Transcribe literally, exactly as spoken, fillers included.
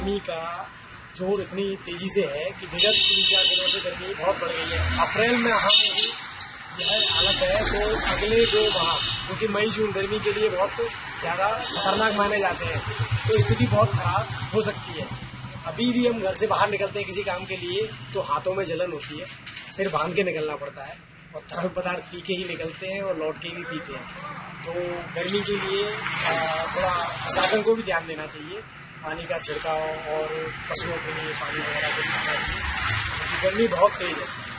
गर्मी का जोर इतनी तेजी से है कि विगत तीन चार दिनों से गर्मी बहुत बढ़ गई है। अप्रैल में यहाँ में ही यह हालत है तो अगले दो माह क्योंकि मई जून गर्मी के लिए बहुत ज़्यादा खतरनाक माने जाते हैं, तो स्थिति बहुत खराब हो सकती है। अभी भी हम घर से बाहर निकलते हैं किसी काम के लिए तो हाथों में जलन होती है, सिर बांध के निकलना पड़ता है और तरल पदार्थ पी के ही निकलते हैं और लौट के भी पीते हैं। तो गर्मी के लिए थोड़ा प्रशासन को भी ध्यान देना चाहिए, पानी का छिड़काव और पशुओं के लिए पानी वगैरह को देना चाहिए क्योंकि गर्मी बहुत तेज है।